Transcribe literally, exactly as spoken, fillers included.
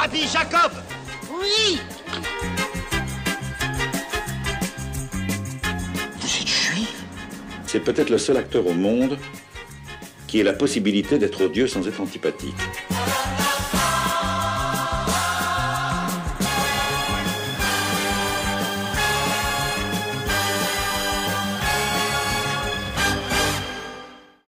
Rabbi Jacob! Oui! Vous êtes juif? C'est peut-être le seul acteur au monde qui ait la possibilité d'être odieux sans être antipathique.